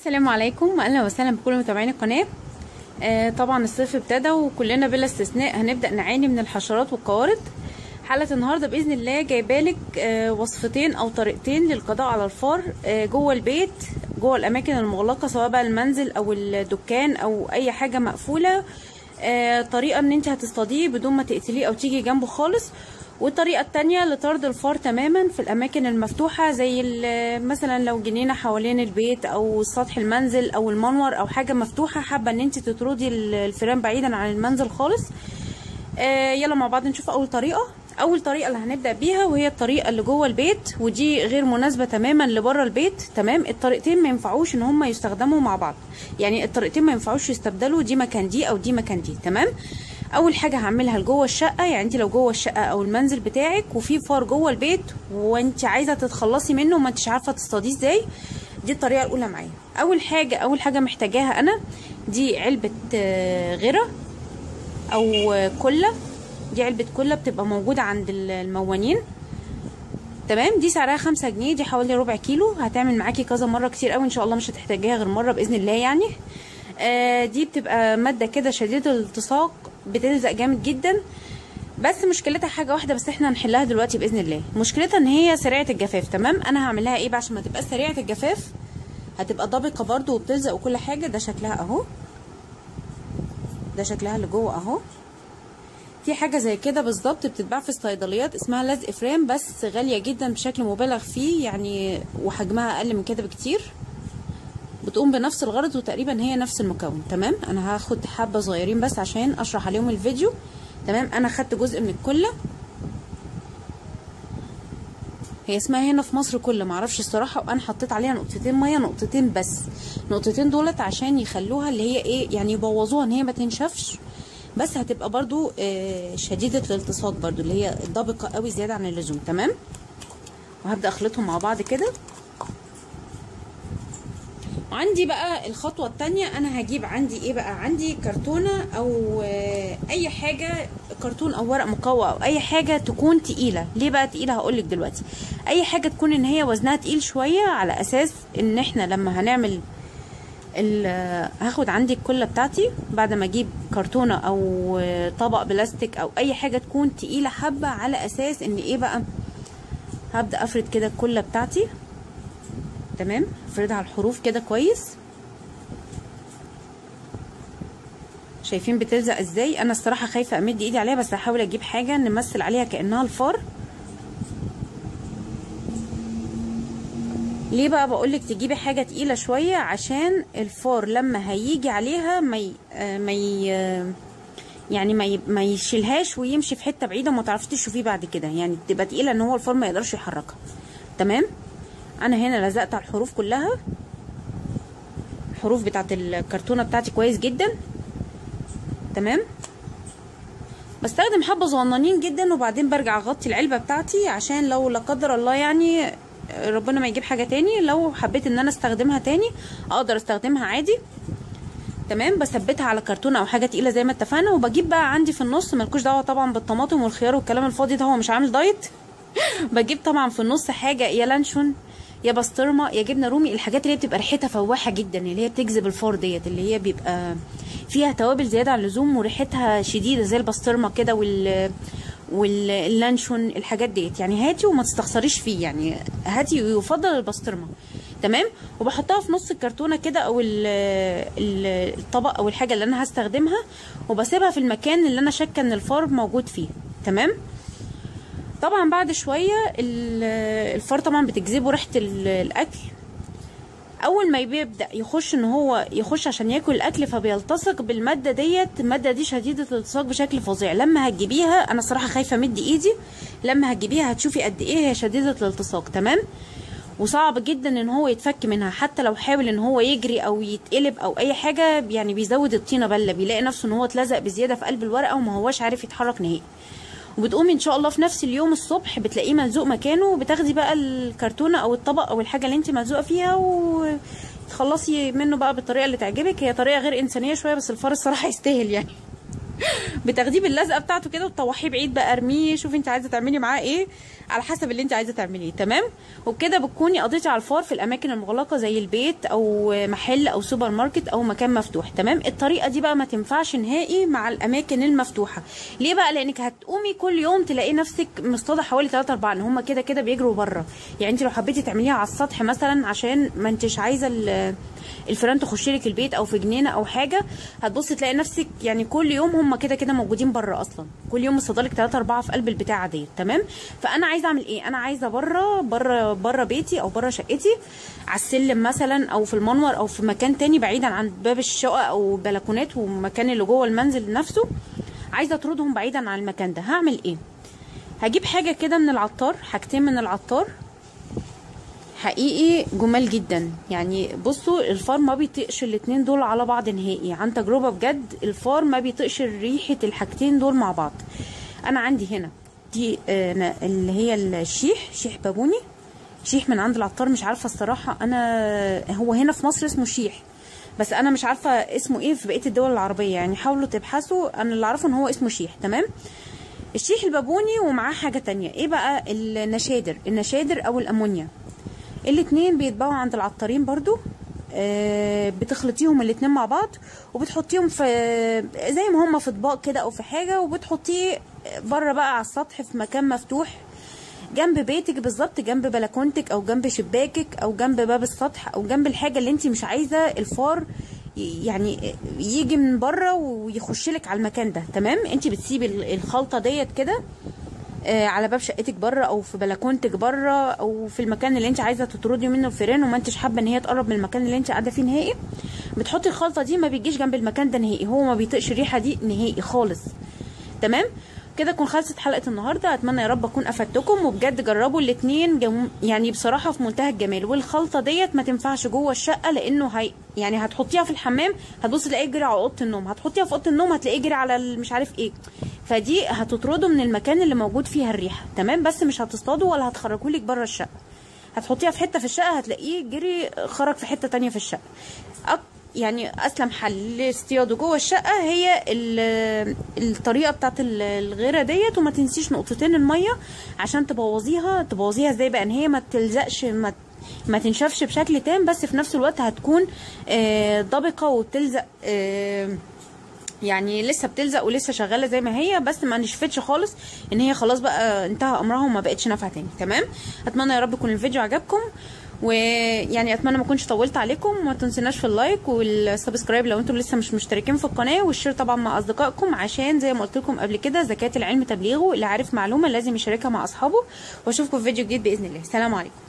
السلام عليكم، اهلا وسهلا بكل متابعين القناه. طبعا الصيف ابتدى وكلنا بلا استثناء هنبدا نعاني من الحشرات والقوارض. حلقه النهارده باذن الله جايبالك وصفتين او طريقتين للقضاء على الفار جوه البيت، جوه الاماكن المغلقه، سواء بقى المنزل او الدكان او اي حاجه مقفوله. طريقه ان انت هتصطاديه بدون ما تقتليه او تيجي جنبه خالص، والطريقه التانية لطرد الفار تماما في الاماكن المفتوحه، زي مثلا لو جنينه حوالين البيت او سطح المنزل او المنور او حاجه مفتوحه، حابه ان انت تطردي الفيران بعيدا عن المنزل خالص. يلا مع بعض نشوف اول طريقه. اول طريقه اللي هنبدا بيها وهي الطريقه اللي جوه البيت، ودي غير مناسبه تماما لبره البيت. تمام، الطريقتين ما ينفعوش ان هم يستخدموا مع بعض، يعني الطريقتين ما ينفعوش يستبدلوا دي مكان دي او دي مكان دي. تمام، اول حاجه هعملها لجوه الشقه، يعني انت لو جوه الشقه او المنزل بتاعك وفي فار جوه البيت وانت عايزه تتخلصي منه وما انتش عارفه تصطاديه ازاي، دي الطريقه الاولى معايا. اول حاجه محتاجاها انا دي علبه غيره او كله. دي علبه كله بتبقى موجوده عند الموانين. تمام، دي سعرها 5 جنيه، دي حوالي ربع كيلو، هتعمل معاكي كذا مره كتير قوي ان شاء الله، مش هتحتاجيها غير مره باذن الله يعني. دي بتبقى ماده كده شديده الالتصاق، بتلزق جامد جدا، بس مشكلتها حاجه واحده بس احنا هنحلها دلوقتي باذن الله. مشكلتها ان هي سريعه الجفاف. تمام، انا هعملها ايه بقى عشان ما تبقاش سريعه الجفاف، هتبقى ضابقه برده وبتلزق وكل حاجه. ده شكلها اهو، ده شكلها اللي جوه اهو. في حاجه زي كده بالظبط بتتباع في الصيدليات اسمها لزق فريم، بس غاليه جدا بشكل مبالغ فيه يعني، وحجمها اقل من كده بكتير، بتقوم بنفس الغرض وتقريبا هي نفس المكون. تمام، انا هاخد حبه صغيرين بس عشان اشرح عليهم الفيديو. تمام، انا خدت جزء من الكله، هي اسمها هنا في مصر كله، معرفش الصراحه، وانا حطيت عليها نقطتين ميه، نقطتين بس، نقطتين دولت عشان يخلوها اللي هي ايه يعني، يبوظوها ان هي ما تنشفش، بس هتبقى برضو شديده الالتصاق برضو، اللي هي ضابقه قوي زياده عن اللزوم. تمام، وهبدا اخلطهم مع بعض كده. وعندي بقى الخطوه الثانيه، انا هجيب عندي ايه بقى، عندي كرتونه او اي حاجه، كرتون او ورق مقوى او اي حاجه تكون تقيله. ليه بقى تقيله؟ هقولك دلوقتي. اي حاجه تكون ان هي وزنها تقيل شويه، على اساس ان احنا لما هنعمل هاخد عندي الكله بتاعتي بعد ما اجيب كرتونه او طبق بلاستيك او اي حاجه تكون تقيله حبه، على اساس ان ايه بقى، هبدا افرد كده الكله بتاعتي. تمام، افردها على الحروف كده كويس. شايفين بتلزق ازاي؟ انا الصراحه خايفه امد ايدي عليها، بس هحاول اجيب حاجه نمثل عليها كانها الفار. ليه بقى بقولك تجيبي حاجه تقيله شويه؟ عشان الفار لما هيجي عليها ما يشيلهاش ويمشي في حته بعيده وما تعرفيش تشوفيه بعد كده، يعني تبقى تقيله ان هو الفار ما يقدرش يحركها. تمام، انا هنا لزقت على الحروف كلها، الحروف بتاعت الكرتونه بتاعتي كويس جدا. تمام، بستخدم حبه صغننين جدا، وبعدين برجع اغطي العلبه بتاعتي عشان لو لا قدر الله يعني ربنا ما يجيب حاجه تاني، لو حبيت ان انا استخدمها تاني اقدر استخدمها عادي. تمام، بثبتها على كرتونه او حاجه تقيله زي ما اتفقنا، وبجيب بقى عندي في النص، مالكوش دعوه طبعا بالطماطم والخيار والكلام الفاضي ده، هو مش عامل دايت. بجيب طبعا في النص حاجه يا لانشون يا بسطرمه يا جبنه رومي، الحاجات اللي هي بتبقى ريحتها فواحه جدا، اللي هي بتجذب الفار ديت، اللي هي بيبقى فيها توابل زياده عن اللزوم وريحتها شديده زي البسطرمه كده واللانشون، الحاجات ديت يعني. هاتي وما تستخسريش فيه يعني، هاتي ويفضل البسطرمه. تمام، وبحطها في نص الكرتونه كده او الطبق او الحاجه اللي انا هستخدمها، وبسيبها في المكان اللي انا شاكه ان الفار موجود فيه. تمام، طبعا بعد شويه الفار طبعا بتجذبه ريحه الاكل. اول ما بيبدا يخش ان هو يخش عشان ياكل الاكل، فبيلتصق بالماده ديت. الماده دي شديده الالتصاق بشكل فظيع، لما هتجيبيها، انا الصراحه خايفه امد ايدي، لما هتجيبيها هتشوفي قد ايه هي شديده الالتصاق. تمام، وصعب جدا ان هو يتفك منها، حتى لو حاول ان هو يجري او يتقلب او اي حاجه يعني، بيزود الطينه بله، بيلاقي نفسه ان هو اتلزق بزياده في قلب الورقه وما هواش عارف يتحرك نهائي. وبتقومي ان شاء الله في نفس اليوم الصبح بتلاقيه ملزوق مكانه، بتاخدي بقى الكرتونه او الطبق او الحاجه اللي انت ملزوقه فيها وتخلصي منه بقى بالطريقه اللي تعجبك. هي طريقه غير انسانيه شويه، بس الفار الصراحه يستاهل يعني. بتاخديه باللزقه بتاعته كده وتطوحيه بعيد بقى، ارميه، شوفي انت عايزه تعملي معاه ايه على حسب اللي انت عايزه تعمليه. تمام. وبكده بتكوني قضيتي على الفار في الاماكن المغلقه زي البيت او محل او سوبر ماركت او مكان مفتوح. تمام. الطريقه دي بقى ما تنفعش نهائي مع الاماكن المفتوحه. ليه بقى؟ لانك هتقومي كل يوم تلاقي نفسك مصطاده حوالي 3 4 ان هم كده كده بيجروا بره. يعني انت لو حبيتي تعمليها على السطح مثلا عشان ما انتش عايزه الفيران تخش لك البيت او في جنينه او حاجه، هتبصي تلاقي نفسك يعني كل يوم هم كده كده موجودين بره اصلا، كل يوم مصطادلك 3 4 في قلب البتاعه ديت. تمام. فانا عايزه اعمل ايه؟ انا عايزه بره بيتي او بره شقتي على السلم مثلا او في المنور او في مكان تاني بعيدا عن باب الشقه او البلكونات والمكان اللي جوه المنزل نفسه، عايزه اطردهم بعيدا عن المكان ده. هعمل ايه؟ هجيب حاجه كده من العطار، حاجتين من العطار حقيقي جمال جدا. يعني بصوا الفار ما بيطيقش الاتنين دول على بعض نهائي، عن تجربه بجد. الفار ما بيطيقش ريحه الحاجتين دول مع بعض. انا عندي هنا دي اللي هي الشيح، شيح بابوني، شيح من عند العطار. مش عارفه الصراحه، انا هو هنا في مصر اسمه شيح، بس انا مش عارفه اسمه ايه في بقيه الدول العربيه، يعني حاولوا تبحثوا. انا اللي اعرفه ان هو اسمه شيح. تمام. الشيح البابوني ومعاه حاجه تانية، ايه بقى؟ النشادر او الامونيا. الاتنين بيتباعوا عند العطارين برضو. بتخلطيهم الاتنين مع بعض وبتحطيهم في زي ما هما في اطباق كده او في حاجه، وبتحطيه بره بقى على السطح في مكان مفتوح جنب بيتك بالظبط، جنب بلكونتك او جنب شباكك او جنب باب السطح او جنب الحاجه اللي انت مش عايزه الفار يعني يجي من بره ويخش لك على المكان ده. تمام. انت بتسيبي الخلطه ديت كده على باب شقتك بره او في بلكونتك بره او في المكان اللي انت عايزه تطردي منه الفيران وما انتش حابه ان هي تقرب من المكان اللي انت قاعده فيه نهائي. بتحطي الخلطه دي، ما بيجيش جنب المكان ده نهائي، هو ما بيطيقش الريحه دي نهائي خالص. تمام. كده تكون خلصت حلقه النهارده. اتمنى يا رب اكون افدتكم، وبجد جربوا الاثنين يعني بصراحه في منتهى الجمال. والخلطه ديت ما تنفعش جوه الشقه لانه يعني هتحطيها في الحمام هتبصي تلاقيه جري على اوضه النوم، هتحطيها في اوضه النوم هتلاقيه جري على مش عارف ايه، فدي هتطرده من المكان اللي موجود فيها الريحه. تمام. بس مش هتصطادوا ولا هتخرجوا لك بره الشقه، هتحطيها في حته في الشقه هتلاقيه جري خرج في حته تانية في الشقه. يعني اسلم حل لاصطياده جوه الشقه هي الطريقه بتاعت الغيره ديت. وما تنسيش نقطتين الميه عشان تبوظيها ازاي بقى؟ ان هي ما تلزقش، ما تنشفش بشكل تام، بس في نفس الوقت هتكون ضبقه وبتلزق، يعني لسه بتلزق ولسه شغاله زي ما هي، بس ما نشفتش خالص ان هي خلاص بقى انتهى امرها وما بقتش نافعه تاني. تمام. اتمنى يا رب يكون الفيديو عجبكم، ويعني اتمنى ما اكونش طولت عليكم. ما تنسوناش في اللايك والسبسكرايب لو انتم لسه مش مشتركين في القناه، والشير طبعا مع اصدقائكم، عشان زي ما قلت لكم قبل كده زكاه العلم تبليغه، اللي عارف معلومه لازم يشاركها مع اصحابه. واشوفكم في فيديو جديد باذن الله. سلام عليكم.